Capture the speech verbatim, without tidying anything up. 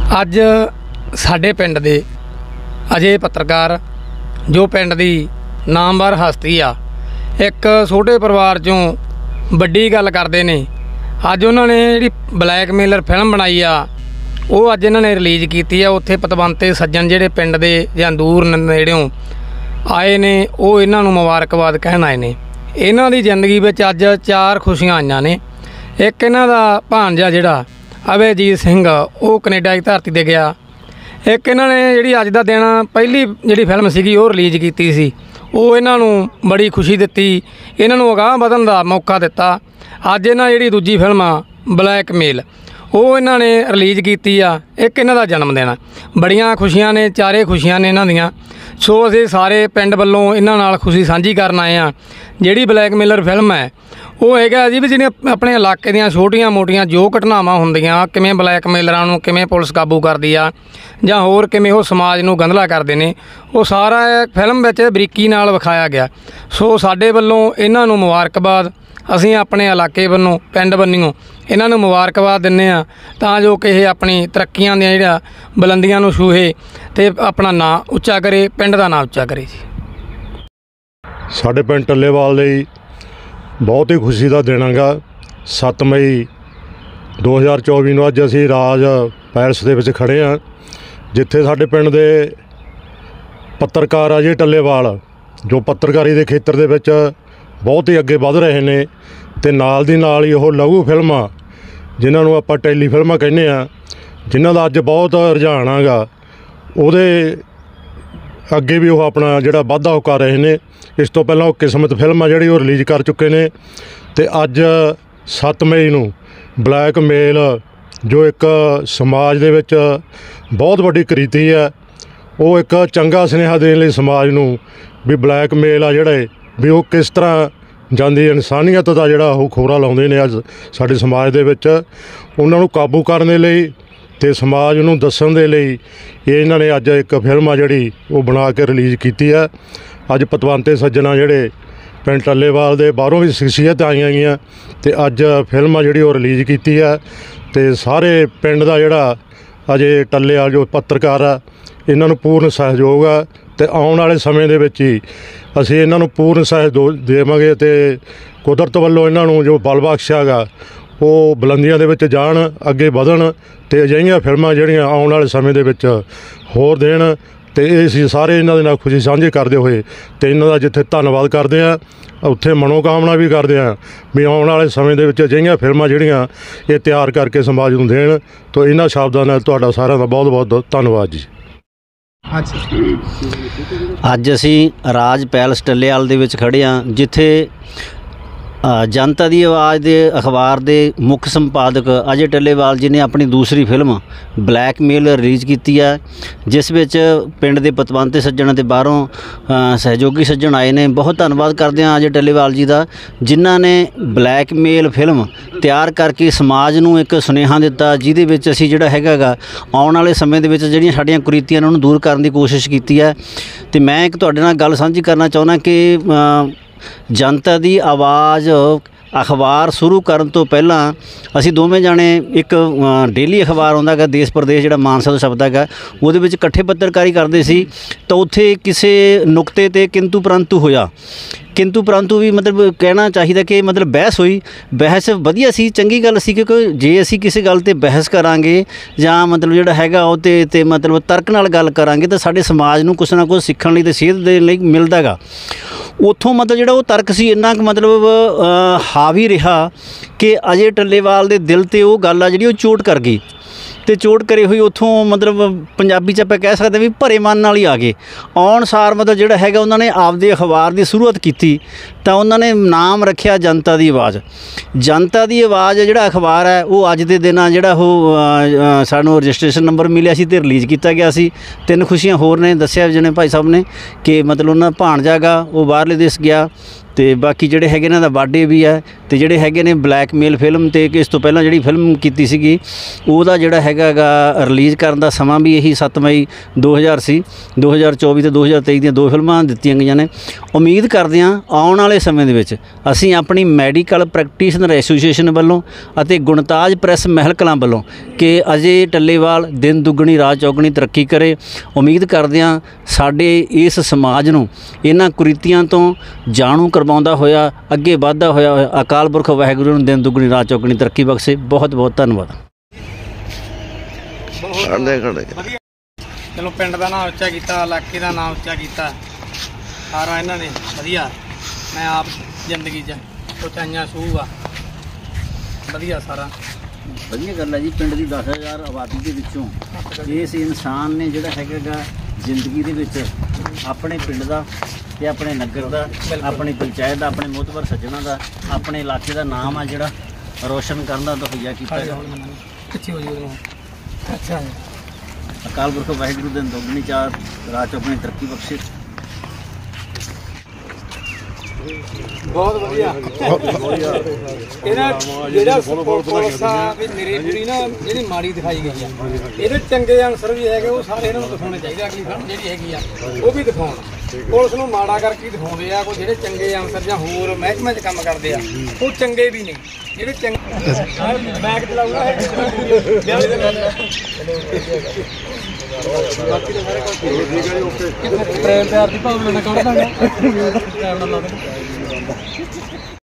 ਅੱਜ ਸਾਡੇ ਪਿੰਡ ਦੇ ਅਜੇ ਪੱਤਰਕਾਰ ਜੋ ਪਿੰਡ ਦੀ ਨਾਮਵਰ ਹਸਤੀ ਆ, ਇੱਕ ਛੋਟੇ ਪਰਿਵਾਰ ਚੋਂ ਵੱਡੀ ਗੱਲ ਕਰਦੇ ਨੇ। ਅੱਜ ਉਹਨਾਂ ਨੇ ਜਿਹੜੀ ਬਲੈਕਮੇਲਰ ਫਿਲਮ ਬਣਾਈ ਆ ਉਹ ਅੱਜ ਇਹਨਾਂ ਨੇ ਰਿਲੀਜ਼ ਕੀਤੀ ਆ। ਉੱਥੇ ਪਤਵੰਤੇ ਸੱਜਣ ਜਿਹੜੇ ਪਿੰਡ ਦੇ ਜਾਂ ਦੂਰ ਨੇੜਿਓਂ ਆਏ ਨੇ ਉਹ ਇਹਨਾਂ ਨੂੰ ਮੁਬਾਰਕਬਾਦ ਕਹਿਣ ਆਏ ਨੇ। ਇਹਨਾਂ ਦੀ ਜ਼ਿੰਦਗੀ ਵਿੱਚ ਅੱਜ ਚਾਰ ਖੁਸ਼ੀਆਂ ਆਈਆਂ ਨੇ। ਇੱਕ ਇਹਨਾਂ ਦਾ ਭਾਣਜਾ ਜਿਹੜਾ ਅਭੈਜੀਤ ਸਿੰਘ ਉਹ ਕੈਨੇਡਾ ਦੀ ਧਰਤੀ 'ਤੇ ਗਿਆ। ਇੱਕ ਇਹਨਾਂ ਨੇ ਜਿਹੜੀ ਅੱਜ ਦਾ ਦਿਨ ਪਹਿਲੀ ਜਿਹੜੀ ਫਿਲਮ ਸੀਗੀ ਉਹ ਰਿਲੀਜ਼ ਕੀਤੀ ਸੀ, ਉਹ ਇਹਨਾਂ ਨੂੰ ਬੜੀ ਖੁਸ਼ੀ ਦਿੱਤੀ, ਇਹਨਾਂ ਨੂੰ ਅਗਾਂਹ ਵਧਣ ਦਾ ਮੌਕਾ ਦਿੱਤਾ। ਅੱਜ ਇਹਨਾਂ ਜਿਹੜੀ ਦੂਜੀ ਫਿਲਮ ਆ ਬਲੈਕਮੇਲ ਉਹ ਇਹਨਾਂ ਨੇ ਰਿਲੀਜ਼ ਕੀਤੀ ਆ। ਇੱਕ ਇਹਨਾਂ ਦਾ ਜਨਮ ਦਿਨ, ਬੜੀਆਂ ਖੁਸ਼ੀਆਂ ਨੇ, ਚਾਰੇ ਖੁਸ਼ੀਆਂ ਨੇ ਇਹਨਾਂ ਦੀਆਂ। ਸੋ ਅਸੀਂ ਸਾਰੇ ਪਿੰਡ ਵੱਲੋਂ ਇਹਨਾਂ ਨਾਲ ਖੁਸ਼ੀ ਸਾਂਝੀ ਕਰਨ ਆਏ ਹਾਂ। ਜਿਹੜੀ ਬਲੈਕਮੇਲਰ ਫਿਲਮ ਹੈ ਉਹ ਹੈਗਾ ਜੀ ਵੀ ਜਿਹੜੀਆਂ ਆਪਣੇ ਇਲਾਕੇ ਦੀਆਂ ਛੋਟੀਆਂ ਮੋਟੀਆਂ ਜੋ ਘਟਨਾਵਾਂ ਹੁੰਦੀਆਂ, ਕਿਵੇਂ ਬਲੈਕਮੇਲਰਾਂ ਨੂੰ ਕਿਵੇਂ ਪੁਲਿਸ ਕਾਬੂ ਕਰਦੀ ਆ ਜਾਂ ਹੋਰ ਕਿਵੇਂ ਉਹ ਸਮਾਜ ਨੂੰ ਗੰਧਲਾ ਕਰਦੇ ਨੇ, ਉਹ ਸਾਰਾ ਫਿਲਮ ਵਿੱਚ ਬਰੀਕੀ ਨਾਲ ਵਿਖਾਇਆ ਗਿਆ। ਸੋ ਸਾਡੇ ਵੱਲੋਂ ਇਹਨਾਂ ਨੂੰ ਮੁਬਾਰਕਬਾਦ। ਅਸੀਂ ਆਪਣੇ ਇਲਾਕੇ ਵੱਲੋਂ ਪਿੰਡ ਬੰਨਿਓ ਇਹਨਾਂ ਨੂੰ ਮੁਬਾਰਕਬਾਦ ਦਿੰਦੇ ਹਾਂ ਤਾਂ ਜੋ ਕਿ ਇਹ ਆਪਣੀ ਤਰੱਕੀਆਂ ਦੀਆਂ ਜਿਹੜਾ ਬੁਲੰਦੀਆਂ ਨੂੰ ਛੂਹੇ ਅਤੇ ਆਪਣਾ ਨਾਂ ਉੱਚਾ ਕਰੇ, ਪਿੰਡ ਦਾ ਨਾਂ ਉੱਚਾ ਕਰੇ ਜੀ। ਸਾਡੇ ਪਿੰਡ ਟੱਲੇਵਾਲ ਲਈ ਬਹੁਤ ਹੀ ਖੁਸ਼ੀ ਦਾ ਦਿਨ ਹੈਗਾ। ਸੱਤ ਮਈ ਦੋ ਹਜ਼ਾਰ ਚੌਵੀ ਨੂੰ ਅੱਜ ਅਸੀਂ ਰਾਜ ਪੈਲਸ ਦੇ ਵਿੱਚ ਖੜ੍ਹੇ ਹਾਂ, ਜਿੱਥੇ ਸਾਡੇ ਪਿੰਡ ਦੇ ਪੱਤਰਕਾਰ ਅਜੇ ਟੱਲੇਵਾਲ ਜੋ ਪੱਤਰਕਾਰੀ ਦੇ ਖੇਤਰ ਦੇ ਵਿੱਚ ਬਹੁਤ ਹੀ ਅੱਗੇ ਵਧ ਰਹੇ ਨੇ ਅਤੇ ਨਾਲ ਦੀ ਨਾਲ ਹੀ ਉਹ ਲਘੂ ਫਿਲਮਾਂ ਜਿਨ੍ਹਾਂ ਨੂੰ ਆਪਾਂ ਟੈਲੀ ਫਿਲਮਾਂ ਕਹਿੰਦੇ ਹਾਂ, ਜਿਨ੍ਹਾਂ ਦਾ ਅੱਜ ਬਹੁਤ ਰੁਝਾਨ ਹੈਗਾ, ਉਹਦੇ ਅੱਗੇ ਵੀ ਉਹ ਆਪਣਾ ਜਿਹੜਾ ਵਾਧਾ ਉਹ ਕਰ ਰਹੇ ਨੇ। ਇਸ ਤੋਂ ਪਹਿਲਾਂ ਉਹ ਕਿਸਮਤ ਫਿਲਮ ਆ ਜਿਹੜੀ ਉਹ ਰਿਲੀਜ਼ ਕਰ ਚੁੱਕੇ ਨੇ ਅਤੇ ਅੱਜ ਸੱਤ ਮਈ ਨੂੰ ਬਲੈਕਮੇਲ ਜੋ ਇੱਕ ਸਮਾਜ ਦੇ ਵਿੱਚ ਬਹੁਤ ਵੱਡੀ ਕੁਰੀਤੀ ਹੈ, ਉਹ ਇੱਕ ਚੰਗਾ ਸੁਨੇਹਾ ਦੇਣ ਲਈ ਸਮਾਜ ਨੂੰ ਵੀ ਬਲੈਕਮੇਲ ਆ ਜਿਹੜੇ ਵੀ ਉਹ ਕਿਸ ਤਰ੍ਹਾਂ ਜਾਂਦੀ ਇਨਸਾਨੀਅਤ ਦਾ ਜਿਹੜਾ ਉਹ ਖੋਰਾ ਲਾਉਂਦੇ ਨੇ ਅੱਜ ਸਾਡੇ ਸਮਾਜ ਦੇ ਵਿੱਚ। ਉਹਨਾਂ ਨੂੰ ਕਾਬੂ ਕਰਨ ਦੇ ਲਈ ਅਤੇ ਸਮਾਜ ਨੂੰ ਦੱਸਣ ਦੇ ਲਈ ਇਹ ਇਹਨਾਂ ਨੇ ਅੱਜ ਇੱਕ ਫਿਲਮ ਆ ਜਿਹੜੀ ਉਹ ਬਣਾ ਕੇ ਰਿਲੀਜ਼ ਕੀਤੀ ਹੈ। ਅੱਜ ਪਤਵੰਤੇ ਸੱਜਣਾ ਜਿਹੜੇ ਪਿੰਡ ਟੱਲੇਵਾਲ ਦੇ ਬਾਹਰੋਂ ਵੀ ਸ਼ਖਸੀਅਤ ਆਈਆਂ ਗਈਆਂ ਅਤੇ ਅੱਜ ਫਿਲਮ ਆ ਜਿਹੜੀ ਉਹ ਰਿਲੀਜ਼ ਕੀਤੀ ਹੈ। ਅਤੇ ਸਾਰੇ ਪਿੰਡ ਦਾ ਜਿਹੜਾ ਅਜੇ ਟੱਲੇਵਾਲ ਜੋ ਪੱਤਰਕਾਰ ਆ ਇਹਨਾਂ ਨੂੰ ਪੂਰਨ ਸਹਿਯੋਗ ਆ ਅਤੇ ਆਉਣ ਵਾਲੇ ਸਮੇਂ ਦੇ ਵਿੱਚ ਹੀ ਅਸੀਂ ਇਹਨਾਂ ਨੂੰ ਪੂਰਨ ਸਹਿਯੋਗ ਦੇਵਾਂਗੇ ਅਤੇ ਕੁਦਰਤ ਵੱਲੋਂ ਇਹਨਾਂ ਨੂੰ ਜੋ ਬਲ ਬਖਸ਼ਿਆ ਗਾ ਉਹ ਬੁਲੰਦੀਆਂ ਦੇ ਵਿੱਚ ਜਾਣ, ਅੱਗੇ ਵਧਣ ਅਤੇ ਅਜਿਹੀਆਂ ਫਿਲਮਾਂ ਜਿਹੜੀਆਂ ਆਉਣ ਵਾਲੇ ਸਮੇਂ ਦੇ ਵਿੱਚ ਹੋਰ ਦੇਣ। ਅਤੇ ਇਹ ਅਸੀਂ ਸਾਰੇ ਇਹਨਾਂ ਦੇ ਨਾਲ ਖੁਸ਼ੀ ਸਾਂਝੀ ਕਰਦੇ ਹੋਏ ਅਤੇ ਇਹਨਾਂ ਦਾ ਜਿੱਥੇ ਧੰਨਵਾਦ ਕਰਦੇ ਹਾਂ ਉੱਥੇ ਮਨੋਕਾਮਨਾ ਵੀ ਕਰਦੇ ਹਾਂ ਵੀ ਆਉਣ ਵਾਲੇ ਸਮੇਂ ਦੇ ਵਿੱਚ ਅਜਿਹੀਆਂ ਫਿਲਮਾਂ ਜਿਹੜੀਆਂ ਇਹ ਤਿਆਰ ਕਰਕੇ ਸਮਾਜ ਨੂੰ ਦੇਣ। ਤਾਂ ਇਹਨਾਂ ਸ਼ਬਦਾਂ ਨਾਲ ਤੁਹਾਡਾ ਸਾਰਿਆਂ ਦਾ ਬਹੁਤ ਬਹੁਤ ਧੰਨਵਾਦ ਜੀ। ਅੱਜ ਅਸੀਂ ਰਾਜ ਪੈਲਸ ਟੱਲੇਵਾਲ ਦੇ ਵਿੱਚ ਖੜ੍ਹੇ ਹਾਂ, ਜਿੱਥੇ ਜਨਤਾ ਦੀ ਆਵਾਜ਼ ਦੇ ਅਖਬਾਰ ਦੇ ਮੁੱਖ ਸੰਪਾਦਕ ਅਜੇ ਟੱਲੇਵਾਲ ਜੀ ਨੇ ਆਪਣੀ ਦੂਸਰੀ ਫਿਲਮ ਬਲੈਕਮੇਲ ਰਿਲੀਜ਼ ਕੀਤੀ ਹੈ, ਜਿਸ ਵਿੱਚ ਪਿੰਡ ਦੇ ਪਤਵੰਤੇ ਸੱਜਣ ਅਤੇ ਬਾਹਰੋਂ ਸਹਿਯੋਗੀ ਸੱਜਣ ਆਏ ਨੇ। ਬਹੁਤ ਧੰਨਵਾਦ ਕਰਦੇ ਹਾਂ ਅਜੇ ਟੱਲੇਵਾਲ ਜੀ ਦਾ, ਜਿਨ੍ਹਾਂ ਨੇ ਬਲੈਕਮੇਲ ਫਿਲਮ ਤਿਆਰ ਕਰਕੇ ਸਮਾਜ ਨੂੰ ਇੱਕ ਸੁਨੇਹਾ ਦਿੱਤਾ, ਜਿਹਦੇ ਵਿੱਚ ਅਸੀਂ ਜਿਹੜਾ ਹੈਗਾ ਗਾ ਆਉਣ ਵਾਲੇ ਸਮੇਂ ਦੇ ਵਿੱਚ ਜਿਹੜੀਆਂ ਸਾਡੀਆਂ ਕੁਰੀਤੀਆਂ ਉਹਨਾਂ ਨੂੰ ਦੂਰ ਕਰਨ ਦੀ ਕੋਸ਼ਿਸ਼ ਕੀਤੀ ਹੈ। ਅਤੇ ਮੈਂ ਇੱਕ ਤੁਹਾਡੇ ਨਾਲ ਗੱਲ ਸਾਂਝੀ ਕਰਨਾ ਚਾਹੁੰਦਾ ਕਿ ਜਨਤਾ ਦੀ ਆਵਾਜ਼ ਅਖਬਾਰ ਸ਼ੁਰੂ ਕਰਨ ਤੋਂ ਪਹਿਲਾਂ ਅਸੀਂ ਦੋਵੇਂ ਜਾਣੇ ਇੱਕ ਡੇਲੀ ਅਖਬਾਰ ਆਉਂਦਾ ਹੈਗਾ ਦੇਸ਼ ਪ੍ਰਦੇਸ਼ ਜਿਹੜਾ ਮਾਨਸਾ ਤੋਂ ਛਪਦਾ ਹੈਗਾ, ਉਹਦੇ ਵਿੱਚ ਇਕੱਠੇ ਪੱਤਰਕਾਰੀ ਕਰਦੇ ਸੀ। ਤਾਂ ਉੱਥੇ ਕਿਸੇ ਨੁਕਤੇ 'ਤੇ ਕਿੰਤੂ ਪਰੰਤੂ ਹੋਇਆ। ਕਿੰਤੂ ਪਰੰਤੂ ਵੀ ਮਤਲਬ ਕਹਿਣਾ ਚਾਹੀਦਾ ਕਿ ਮਤਲਬ ਬਹਿਸ ਹੋਈ। ਬਹਿਸ ਵਧੀਆ ਸੀ, ਚੰਗੀ ਗੱਲ ਸੀ, ਕਿਉਂਕਿ ਜੇ ਅਸੀਂ ਕਿਸੇ ਗੱਲ 'ਤੇ ਬਹਿਸ ਕਰਾਂਗੇ ਜਾਂ ਮਤਲਬ ਜਿਹੜਾ ਹੈਗਾ ਉਹ 'ਤੇ ਤੇ ਮਤਲਬ ਤਰਕ ਨਾਲ ਗੱਲ ਕਰਾਂਗੇ ਤਾਂ ਸਾਡੇ ਸਮਾਜ ਨੂੰ ਕੁਛ ਨਾ ਕੁਛ ਸਿੱਖਣ ਲਈ ਅਤੇ ਸੇਧ ਦੇਣ ਲਈ ਮਿਲਦਾ ਹੈਗਾ। ਉੱਥੋਂ ਮਤਲਬ ਜਿਹੜਾ ਉਹ ਤਰਕ ਸੀ ਇੰਨਾ ਕੁ ਮਤਲਬ ਹਾਵੀ ਰਿਹਾ ਕਿ ਅਜੇ ਟੱਲੇਵਾਲ ਦੇ ਦਿਲ 'ਤੇ ਉਹ ਗੱਲ ਆ ਜਿਹੜੀ ਉਹ ਚੋਟ ਕਰ ਗਈ ਅਤੇ ਚੋਟ ਕਰੇ ਹੋਈ ਉੱਥੋਂ ਮਤਲਬ ਪੰਜਾਬੀ 'ਚ ਆਪਾਂ ਕਹਿ ਸਕਦੇ ਵੀ ਭਰੇ ਮਨ ਨਾਲ ਹੀ ਆ ਗਏ। ਆਉਣ ਸਾਰ ਮਤਲਬ ਜਿਹੜਾ ਹੈਗਾ ਉਹਨਾਂ ਨੇ ਆਪਦੇ ਅਖਬਾਰ ਦੀ ਸ਼ੁਰੂਆਤ ਕੀਤੀ ਤਾਂ ਉਹਨਾਂ ਨੇ ਨਾਮ ਰੱਖਿਆ ਜਨਤਾ ਦੀ ਆਵਾਜ਼। ਜਨਤਾ ਦੀ ਆਵਾਜ਼ ਜਿਹੜਾ ਅਖਬਾਰ ਹੈ ਉਹ ਅੱਜ ਦੇ ਦਿਨ ਜਿਹੜਾ ਉਹ ਸਾਨੂੰ ਰਜਿਸਟ੍ਰੇਸ਼ਨ ਨੰਬਰ ਮਿਲਿਆ ਸੀ ਅਤੇ ਰਿਲੀਜ਼ ਕੀਤਾ ਗਿਆ ਸੀ। ਤਿੰਨ ਖੁਸ਼ੀਆਂ ਹੋਰ ਨੇ ਦੱਸਿਆ ਜਿਹਨੇ ਭਾਈ ਸਾਹਿਬ ਨੇ ਕਿ ਮਤਲਬ ਉਹਨਾਂ ਭਾਣਜਾ ਗਾ ਉਹ ਬਾਹਰਲੇ ਦੇਸ਼ ਗਿਆ ਤੇ ਬਾਕੀ ਜਿਹੜੇ ਹੈਗੇ ਇਹਨਾਂ ਦਾ ਬਰਥਡੇ ਵੀ ਹੈ ਤੇ ਜਿਹੜੇ ਹੈਗੇ ਨੇ ਬਲੈਕਮੇਲ ਫਿਲਮ ਤੇ ਇਸ ਤੋਂ ਪਹਿਲਾਂ ਜਿਹੜੀ ਫਿਲਮ ਕੀਤੀ ਸੀਗੀ ਉਹਦਾ ਜਿਹੜਾ ਹੈਗਾ ਗਾ ਰਿਲੀਜ਼ ਕਰਨ ਦਾ ਸਮਾਂ ਵੀ ਇਹੀ ਸੱਤ ਮਈ ਦੋ ਹਜ਼ਾਰ ਸੀ। ਦੋ ਹਜ਼ਾਰ ਚੌਵੀ ਤੇ ਦੋ ਹਜ਼ਾਰ ਤੇਈ ਦੀਆਂ ਦੋ ਫਿਲਮਾਂ ਦਿੱਤੀਆਂ ਗਈਆਂ ਨੇ। ਉਮੀਦ ਕਰਦੇ ਹਾਂ ਆਉਣ ਵਾਲੇ ਸਮੇਂ ਦੇ ਵਿੱਚ ਅਸੀਂ ਆਪਣੀ ਮੈਡੀਕਲ ਪ੍ਰੈਕਟੀਸ਼ਨਰ ਐਸੋਸੀਏਸ਼ਨ ਵੱਲੋਂ ਅਤੇ ਗੁਣਤਾਜ ਪ੍ਰੈਸ ਮਹਿਲ ਕਲਾਂ ਵੱਲੋਂ ਕਿ ਅਜੇ ਟੱਲੇਵਾਲ ਦਿਨ ਦੁੱਗਣੀ ਰਾਤ ਚੌਗਣੀ ਤਰੱਕੀ ਕਰੇ। ਉਮੀਦ ਕਰਦੇ ਹਾਂ ਸਾਡੇ ਇਸ ਸਮਾਜ ਨੂੰ ਇਹਨਾਂ ਕੁਰੀਤੀਆਂ ਤੋਂ ਜਾਣੂ ਕਰਵਾਉਂਦਾ ਹੋਇਆ ਅੱਗੇ ਵਧਦਾ ਹੋਇਆ ਅਕਾਲ ਪੁਰਖ ਵਾਹਿਗੁਰੂ ਨੂੰ ਦਿਨ ਦੁੱਗਣੀ ਰਾਤ ਚੌਗਣੀ ਤਰੱਕੀ ਬਖਸ਼ੇ। ਬਹੁਤ ਬਹੁਤ ਧੰਨਵਾਦ। ਚਲੋ ਪਿੰਡ ਦਾ ਨਾਮ ਉੱਚਾ ਕੀਤਾ, ਇਲਾਕੇ ਦਾ ਨਾਮ ਉੱਚਾ ਕੀਤਾ, ਸਾਰਾ ਇਹਨਾਂ ਨੇ ਵਧੀਆ। ਮੈਂ ਆਪ ਜ਼ਿੰਦਗੀ 'ਚ ਉਚਾਈਆਂ ਛੂਹ ਆ, ਵਧੀਆ ਸਾਰਾ ਵਧੀਆ ਗੱਲ ਹੈ ਜੀ। ਪਿੰਡ ਦੀ ਦਸ ਹਜ਼ਾਰ ਆਬਾਦੀ ਦੇ ਵਿੱਚੋਂ ਇਸ ਇਨਸਾਨ ਨੇ ਜਿਹੜਾ ਹੈਗਾ ਗਾ ਜ਼ਿੰਦਗੀ ਦੇ ਵਿੱਚ ਆਪਣੇ ਪਿੰਡ ਦਾ ਤੇ ਆਪਣੇ ਨਗਰ ਦਾ, ਆਪਣੀ ਪੰਚਾਇਤ ਦਾ, ਆਪਣੇ ਮੋਹਤਬਰ ਸੱਜਣਾ ਦਾ, ਆਪਣੇ ਇਲਾਕੇ ਦਾ ਨਾਮ ਆ ਜਿਹੜਾ ਰੋਸ਼ਨ ਕਰਨ ਦਾ ਦਫਈਆ ਕੀਤਾ। ਪਿੱਛੇ ਹੋ ਜੀ। ਅੱਛਾ ਅਕਾਲ ਪੁਰਖ ਵਾਹਿਗੁਰੂ ਦਿਨ ਦੁੱਗਣੀ ਚਾਰ ਰਾਤ ਚੌਗਣੀ ਤਰੱਕੀ ਬਖਸ਼ੇ। ਬਹੁਤ ਵਧੀਆ। ਇਹਦਾ ਜਿਹੜਾ ਪੁਲਿਸ ਆ ਵੀ ਮੇਰੇ ਪੂਰੀ ਨਾ ਜਿਹੜੀ ਮਾੜੀ ਦਿਖਾਈ ਗਈ ਆ, ਇਹਦੇ ਚੰਗੇ ਅਨਸਰ ਵੀ ਹੈਗੇ, ਉਹ ਸਾਰੇ ਇਹਨਾਂ ਨੂੰ ਦਿਖਾਉਣੇ ਚਾਹੀਦੇ। ਅਗਲੀ ਫਿਲਮ ਜਿਹੜੀ ਹੈਗੀ ਆ ਉਹ ਵੀ ਦਿਖਾਉਣ। ਪੁਲਿਸ ਨੂੰ ਮਾੜਾ ਕਰਕੇ ਹੀ ਦਿਖਾਉਂਦੇ ਆ। ਕੋਈ ਜਿਹੜੇ ਚੰਗੇ ਅਨਸਰ ਜਾਂ ਹੋਰ ਮਹਿਕਮੇ 'ਚ ਕੰਮ ਕਰਦੇ ਆ ਉਹ ਚੰਗੇ ਵੀ ਨਹੀਂ। ਜਿਹੜੇ ਚੰਗੇ ਬੈਗ ਚਲਾਊਗਾ ਬਾਕੀ ਤਾਂ ਸਾਰੇ ਟ੍ਰੇਨ ਤਿਆਰ ਦੀ ਭਾਵਨਾ ਨਾਲ ਕੱਢ ਦਾਂਗੇ।